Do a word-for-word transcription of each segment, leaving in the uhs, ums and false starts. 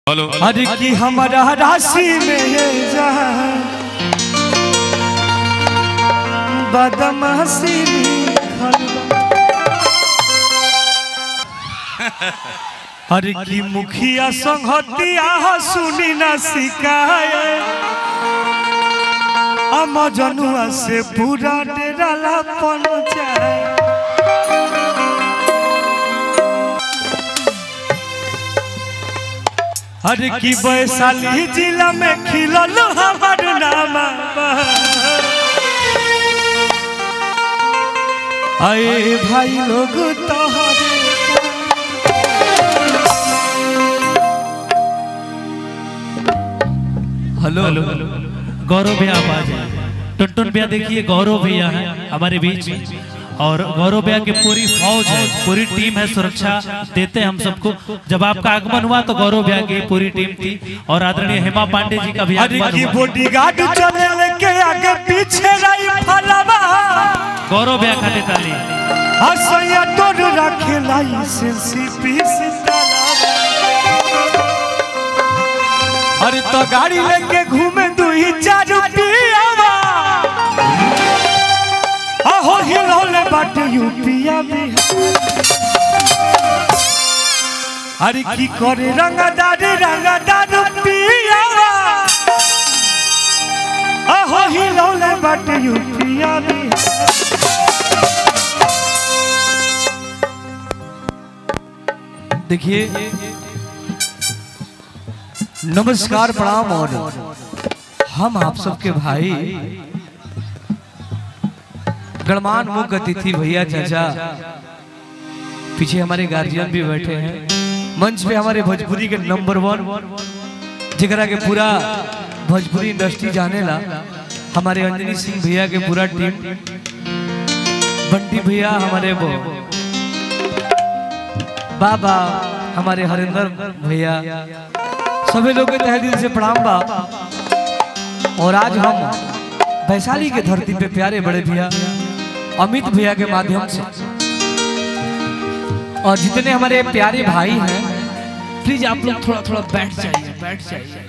Hello अरे कि हमारा राशि में ये जहां बदमाशी अरे कि मुखिया संगतिया सुनी ना सिकाए अम जनुआ से पूरा डेराला पन जाए। अरे की वैशाली जिला में खिलल हमार नाम आए भाई लोग तोहरे हेलो गौरव भैया आप आ जाए। टुनटुन भैया देखिए गौरव भैया है हमारे बीच और गौरव भैया की पूरी फौज है, पूरी टीम है, सुरक्षा देते हैं हम सबको। जब आपका आगमन हुआ तो गौरव भैया की पूरी टीम थी और आदरणीय हेमा पांडे जी का भी आगमन हुआ। बॉडीगार्ड चले लेके आगे पीछे रही फलवा गौरव भैया खाते ताली हसैया तोड़ रखे लाइसेंस पीस अरे तो गाड़ी लेके घूमे दुई चार रुपया हो हिलौले बाट यूपिया बिहार। अरे की करे रंगदार रंगदार पिया हो हिलौले बाट यूपिया बिहार। देखिए नमस्कार प्रणाम और हम आप सबके भाई गणमान मुख्य अतिथि भैया चाचा, पीछे हमारे गार्जियन भी बैठे हैं, मंच पे हमारे भोजपुरी के नंबर वन जिगरा के पूरा भोजपुरी इंडस्ट्री जाने ला हमारे अंजनी सिंह भैया के पूरा टीम, बंटी भैया हमारे वो बाबा हमारे हरिंदर भैया, सभी लोगों के तहे दिल से प्रणाम बा। और आज हम वैशाली के धरती पे प्यारे बड़े भैया अमित भैया के माध्यम से और जितने हमारे प्यारे भाई हैं प्लीज आप लोग थोड़ा थोड़ा बैठ जाइए बैठ जाइए।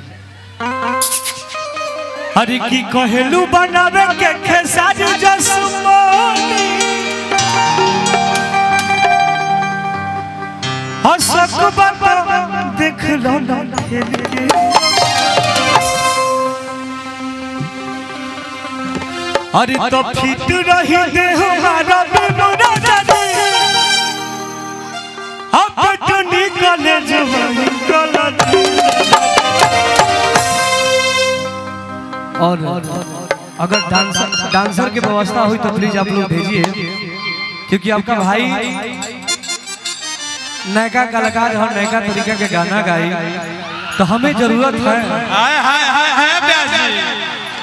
हरि की कहेलू बनावे के खेसारी जसमोनी हसक बाबा देख लो ना खेल के अरे तो फिट रही दे हमारा बिनुरा जाने अब तो निकले जवानी गलती। और अगर डांसर डांसर की व्यवस्था हुई तो प्लीज आप लोग भेजिए, क्योंकि आपका भाई नयका कलाकार और नयका तरीका के गाना गाई तो हमें जरूरत है। हाय हाय हाय हाय ब्यास जी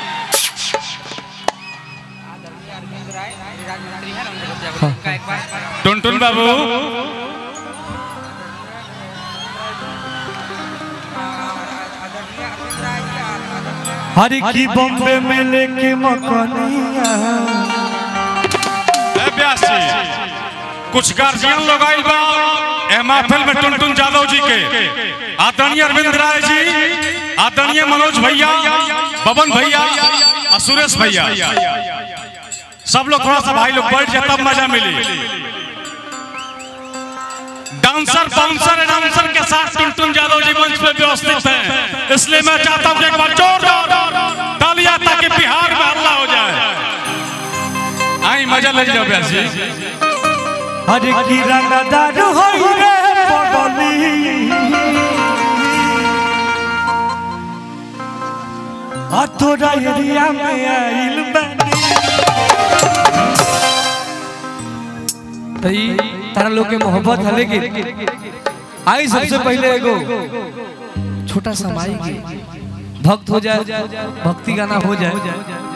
टुनटुन बाबू हरि की बॉम्बे में लेके मकनिया ब्यास जी कुछ गार्जियन लोग आइल बा ए महफिल में टुनटुन यादव जी के, आदरणीय अरविंद राय जी, आदरणीय मनोज भैया, बबन भैया और सुरेश भैया, सब लोग थोड़ा सा भाई लोग बैठ जाए तब मजा मिली। डांसर बाउंसर डांसर के साथ टुनटुन यादव जी मंच पे व्यवस्थित हैं, इसलिए मैं चाहता हूं एक बार जोरदार तालियां ताकि बिहार में हल्ला हो जाए। आई मजा ले जाओ ब्यास जी। हरे की रंगदार होई रे पगली आ तोरा एरिया में आइल बनी तई तारा लोग के मोहब्बत है, लेकिन आई सबसे पहले एगो छोटा सा माई के भक्त हो जाए, भक्ति गाना हो जाए।